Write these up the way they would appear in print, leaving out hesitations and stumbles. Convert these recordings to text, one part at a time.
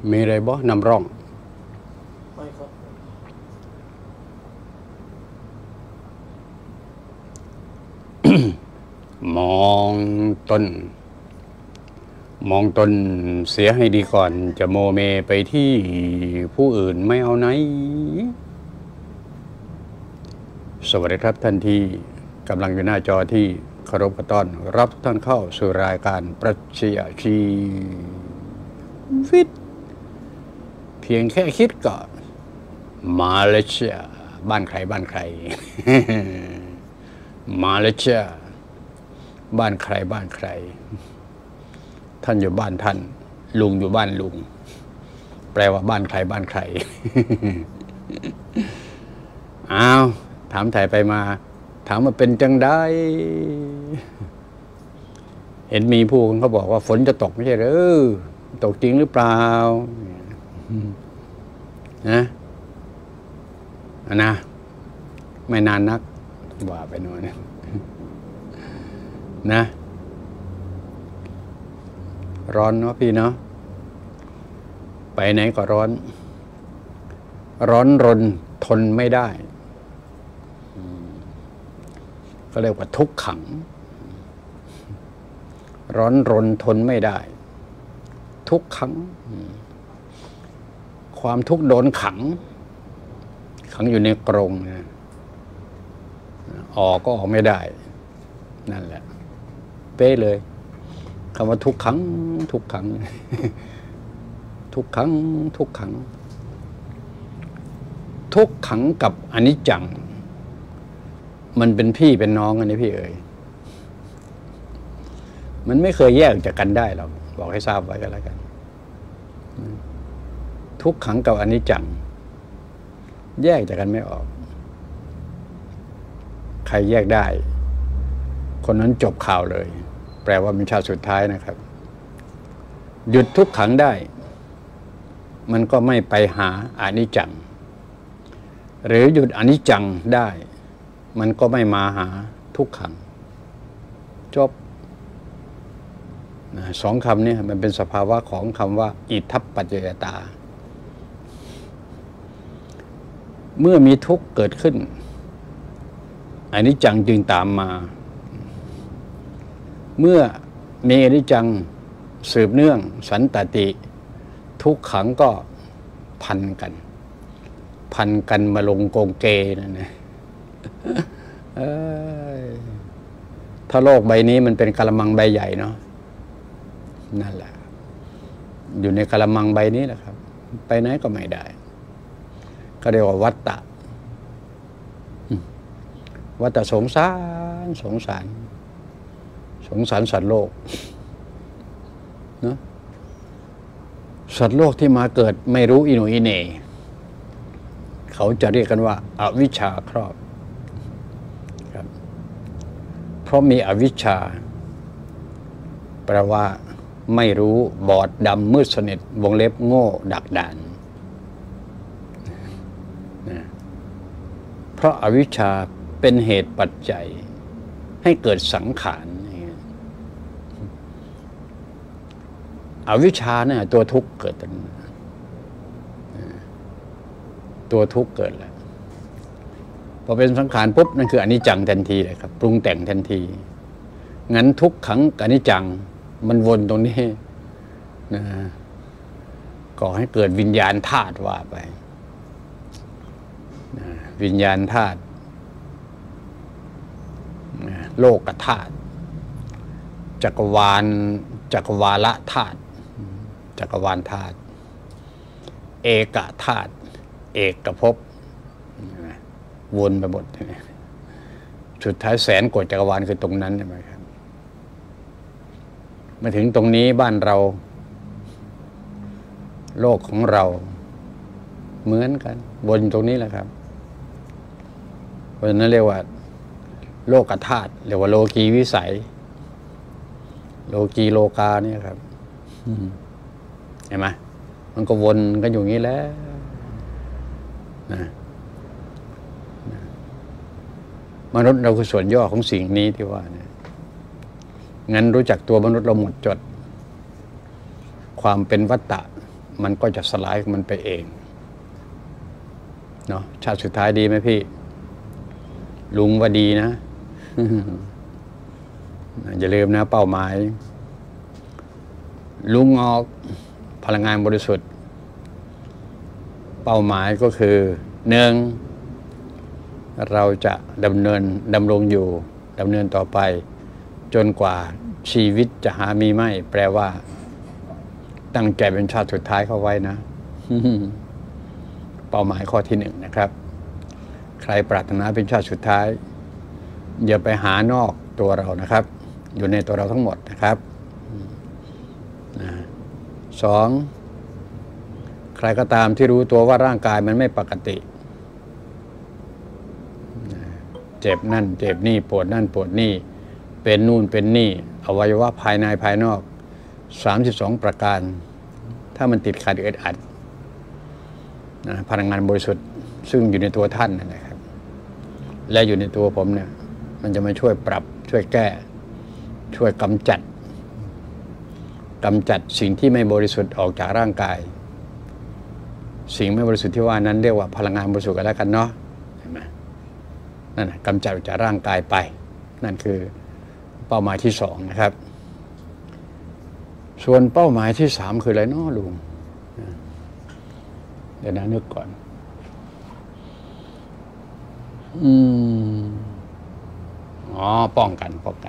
มีอะไรบ่นำร่องไม่ครับมองต้นมองตนเสียให้ดีก่อนจะโมเมไปที่ผู้อื่นไม่เอาไหนสวัสดีครับท่านที่กำลังอยู่หน้าจอที่เคารพต้อนรับท่านเข้าสู่รายการปรัชญาชีวิตเพียงแค่คิดก็มาเลยจ้ะบ้านใครบ้านใคร มาเลยจ้ะบ้านใครบ้านใครท่านอยู่บ้านท่านลุงอยู่บ้านลุงแปลว่าบ้านใครบ้านใคร อ้าวถามถ่ายไปมาถามว่าเป็นจังได้เห็นมีผู้คนเขาบอกว่าฝนจะตกไม่ใช่หรือตกจริงหรือเปล่านะไม่นานนักว่าไปหน่อยนะร้อนเนาะพี่เนาะไปไหนก็ร้อนรนทนไม่ได้ก็เรียกว่าทุกข์ขังร้อนรนทนไม่ได้ทุกขังความทุกข์โดนขังอยู่ในกรงนะออกก็ออกไม่ได้นั่นแหละเป๊ะเลยคำว่าทุกขังทุกขัง ทุกขังทุกขังทุกขังกับอนิจจังมันเป็นพี่เป็นน้องกันนี่พี่เอ๋ยมันไม่เคยแยกจากกันได้หรอกบอกให้ทราบไว้ก็แล้วกันทุกขังกับอนิจจังแยกจากกันไม่ออกใครแยกได้คนนั้นจบข่าวเลยแปลว่าเป็นชาติสุดท้ายนะครับหยุดทุกขังได้มันก็ไม่ไปหาอนิจจังหรือหยุดอนิจจังได้มันก็ไม่มาหาทุกขังจบสองคำนี้มันเป็นสภาวะของคำว่าอิทัปปัจจยตาเมื่อมีทุกข์เกิดขึ้นอนิจจังจึงตามมาเมื่อมีอนิจจังสืบเนื่องสันตติทุกขังก็พันกันมาลงกงเกนั่นนะถ้าโลกใบนี้มันเป็นกะละมังใบใหญ่เนาะนั่นแหละอยู่ในกะละมังใบนี้แหละครับไปไหนก็ไม่ได้ก็เรียกว่าวัฏฏะสงสารสัตว์โลกเนาะสัตว์โลกที่มาเกิดไม่รู้อิโหนอิเหน่เขาจะเรียกกันว่าอวิชชาครอบครับเพราะมีอวิชชาแปลว่าไม่รู้บอดดำมืดสนิทวงเล็บโง่ดักดานนะเพราะอวิชชาเป็นเหตุปัจจัยให้เกิดสังขารอวิชชาเนี่ยตัวทุกข์เกิดตัวทุกข์เกิดแล้วพอเป็นสังขารปุ๊บนั่นคืออนิจจังทันทีเลยครับปรุงแต่งทันทีงั้นทุกขังกับอนิจจังมันวนตรงนี้นะก่อให้เกิดวิญญาณธาตุว่าไปนะวิญญาณธาตุโลกธาตุจักรวาลธาตุจักรวาลธาตุเอกธาตุเอกภพวนไปหมดสุดท้ายแสนกว่าจักรวาลคือตรงนั้นใช่ไหมครับมาถึงตรงนี้บ้านเราโลกของเราเหมือนกันวนตรงนี้แหละครับเพราะฉะนั้นเรียกว่าโลกธาตุเรียกว่าโลกีวิสัยโลกีโลกาเนี่ยครับเห็นไหมมันก็วนกันอยู่อย่างนี้แล้วนะมนุษย์เราคือส่วนย่อของสิ่งนี้ที่ว่าเนี่ยงั้นรู้จักตัวมนุษย์เราหมดจดความเป็นวัฏฏะมันก็จะสลายมันไปเองเนาะชาติสุดท้ายดีไหมพี่ลุงว่าดีนะ อย่าลืมนะเป้าหมายลุงออกพลังงานบริสุทธิ์เป้าหมายก็คือหนึ่งเราจะดำเรงอยู่ดำเนินต่อไปจนกว่าชีวิตจะหามีไม่แปลว่าตั้งใจเป็นชาติสุดท้ายเข้าไว้นะ เป้าหมายข้อที่หนึ่งนะครับใครปรารถนาเป็นชาติสุดท้ายอย่าไปหานอกตัวเรานะครับอยู่ในตัวเราทั้งหมดนะครับสองใครก็ตามที่รู้ตัวว่าร่างกายมันไม่ปกติเจ็บนั่นเจ็บนี่ปวดนั่นปวดนี่เป็นนู่นเป็นนี่อวัยวะภายในภายนอก32ประการถ้ามันติดขัดอึดอัดพลังงานบริสุทธิ์ซึ่งอยู่ในตัวท่านนะครับและอยู่ในตัวผมเนี่ยมันจะมาช่วยปรับช่วยแก้ช่วยกำจัดสิ่งที่ไม่บริสุทธิ์ออกจากร่างกายสิ่งไม่บริสุทธิ์ที่ว่านั้นเรียกว่าพลังงานบริสุทธิ์กันแล้วกันเนาะเห็นไหมนั่นกำจัดออกจากร่างกายไปนั่นคือเป้าหมายที่สองนะครับส่วนเป้าหมายที่สามคืออะไรเนาะลุงเดี๋ยวนะนึกก่อนอ๋อป้องกันปกป้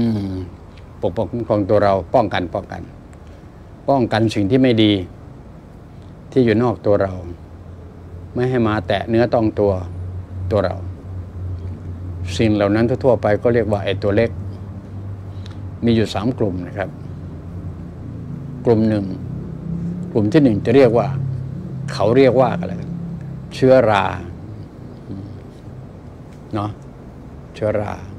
องตัวเราป้องกันสิ่งที่ไม่ดีที่อยู่นอกตัวเราไม่ให้มาแตะเนื้อต้องตัวเราสิ่งเหล่านั้นทั่วไปก็เรียกว่าไอ้ตัวเล็กมีอยู่3กลุ่มนะครับกลุ่มที่1จะเรียกว่าเขาเรียกว่าอะไรเชื้อราเนาะเชื้อรา